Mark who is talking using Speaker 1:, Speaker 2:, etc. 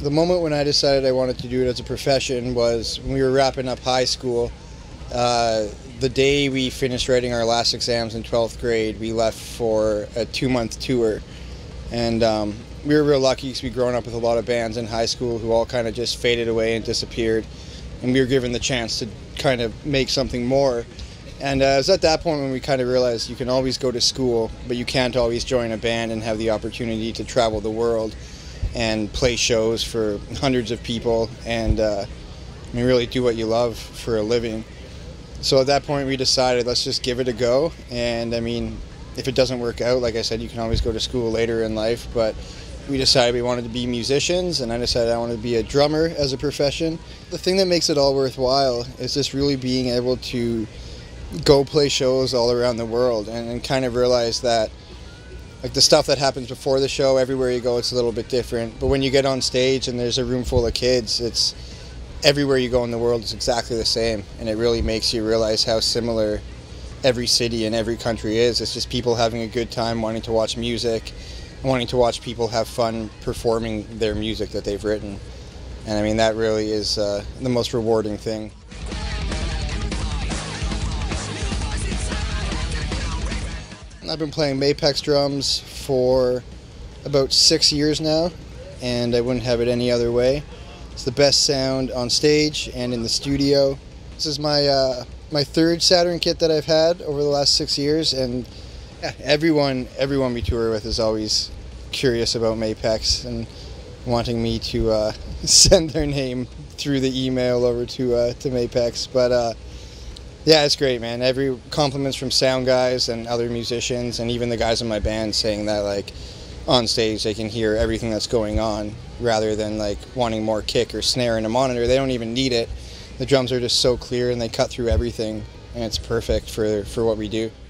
Speaker 1: The moment when I decided I wanted to do it as a profession was when we were wrapping up high school. The day we finished writing our last exams in 12th grade, we left for a 2-month tour. And we were real lucky because we'd grown up with a lot of bands in high school who all kind of just faded away and disappeared. And we were given the chance to kind of make something more. And it was at that point when we kind of realized you can always go to school, but you can't always join a band and have the opportunity to travel the world and play shows for hundreds of people and really do what you love for a living. So at that point we decided, let's just give it a go. And I mean, if it doesn't work out, like I said, you can always go to school later in life, but we decided we wanted to be musicians, and I decided I wanted to be a drummer as a profession. The thing that makes it all worthwhile is just really being able to go play shows all around the world and kind of realize that like the stuff that happens before the show, everywhere you go it's a little bit different, but when you get on stage and there's a room full of kids, it's everywhere you go in the world is exactly the same, and it really makes you realize how similar every city and every country is. It's just people having a good time, wanting to watch music, wanting to watch people have fun performing their music that they've written, and I mean that really is the most rewarding thing. I've been playing Mapex drums for about 6 years now, and I wouldn't have it any other way. It's the best sound on stage and in the studio. This is my my third Saturn kit that I've had over the last 6 years, and yeah, everyone we tour with is always curious about Mapex and wanting me to send their name through the email over to Mapex, but yeah, it's great, man. Every compliments from sound guys and other musicians, and even the guys in my band saying that like on stage they can hear everything that's going on rather than like wanting more kick or snare in a monitor. They don't even need it. The drums are just so clear and they cut through everything, and it's perfect for what we do.